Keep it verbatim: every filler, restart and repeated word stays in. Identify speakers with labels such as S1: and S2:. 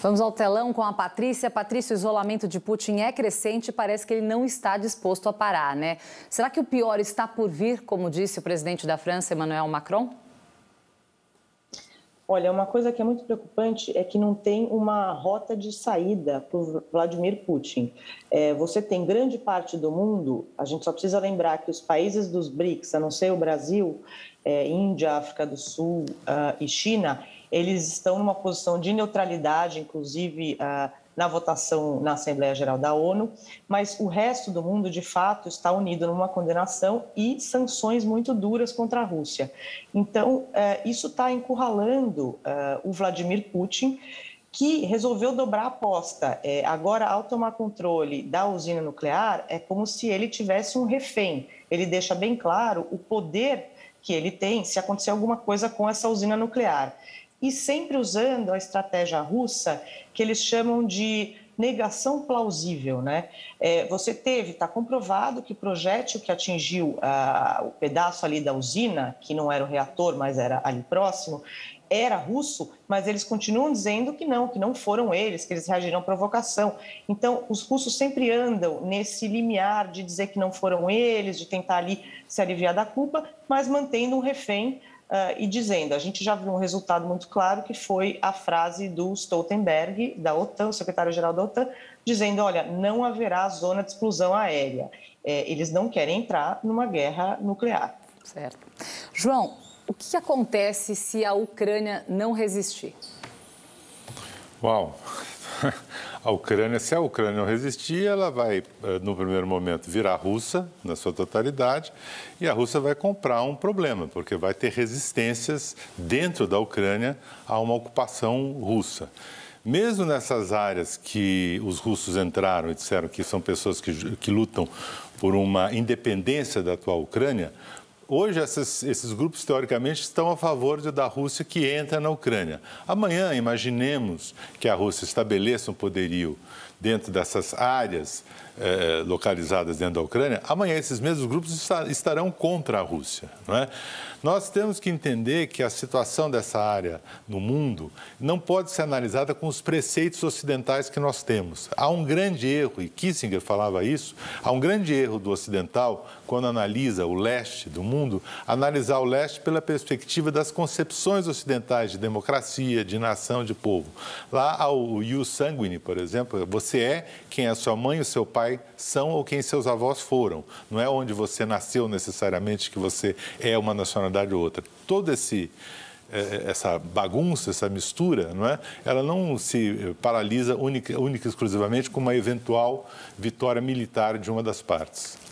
S1: Vamos ao telão com a Patrícia. Patrícia, o isolamento de Putin é crescente e parece que ele não está disposto a parar, né? Será que o pior está por vir, como disse o presidente da França, Emmanuel Macron?
S2: Olha, uma coisa que é muito preocupante é que não tem uma rota de saída para o Vladimir Putin. É, você tem grande parte do mundo, a gente só precisa lembrar que os países dos BRICS, a não ser o Brasil, é, Índia, África do Sul uh, e China, eles estão numa posição de neutralidade, inclusive uh, na votação na Assembleia Geral da ONU, mas o resto do mundo, de fato, está unido numa condenação e sanções muito duras contra a Rússia. Então, uh, isso está encurralando uh, o Vladimir Putin, que resolveu dobrar a aposta. É, agora, ao tomar controle da usina nuclear, é como se ele tivesse um refém. Ele deixa bem claro o poder que ele tem se acontecer alguma coisa com essa usina nuclear. E sempre usando a estratégia russa, que eles chamam de negação plausível, né? É, você teve, está comprovado que o projétil que atingiu ah, o pedaço ali da usina, que não era o reator, mas era ali próximo, era russo, mas eles continuam dizendo que não, que não foram eles, que eles reagiram à provocação. Então, os russos sempre andam nesse limiar de dizer que não foram eles, de tentar ali se aliviar da culpa, mas mantendo um refém uh, e dizendo, a gente já viu um resultado muito claro, que foi a frase do Stoltenberg, da OTAN, o secretário-geral da OTAN, dizendo, olha, não haverá zona de exclusão aérea. É, eles não querem entrar numa guerra nuclear.
S1: Certo. João, o que acontece se a Ucrânia não resistir?
S3: Uau! A Ucrânia, se a Ucrânia não resistir, ela vai, no primeiro momento, virar russa, na sua totalidade, e a Rússia vai comprar um problema, porque vai ter resistências dentro da Ucrânia a uma ocupação russa. Mesmo nessas áreas que os russos entraram e disseram que são pessoas que, que lutam por uma independência da atual Ucrânia, hoje, esses, esses grupos, teoricamente, estão a favor de, da Rússia que entra na Ucrânia. Amanhã, imaginemos que a Rússia estabeleça um poderio dentro dessas áreas eh, localizadas dentro da Ucrânia. Amanhã, esses mesmos grupos estarão contra a Rússia, não é? Nós temos que entender que a situação dessa área no mundo não pode ser analisada com os preceitos ocidentais que nós temos. Há um grande erro, e Kissinger falava isso, há um grande erro do ocidental, quando analisa o leste do mundo, analisar o leste pela perspectiva das concepções ocidentais de democracia, de nação, de povo. Lá há o ius sanguine, por exemplo, você é quem a sua mãe e o seu pai são ou quem seus avós foram. Não é onde você nasceu necessariamente que você é uma nacionalidade ou outra. Toda esse, essa bagunça, essa mistura, não é? Ela não se paralisa única, única e exclusivamente com uma eventual vitória militar de uma das partes.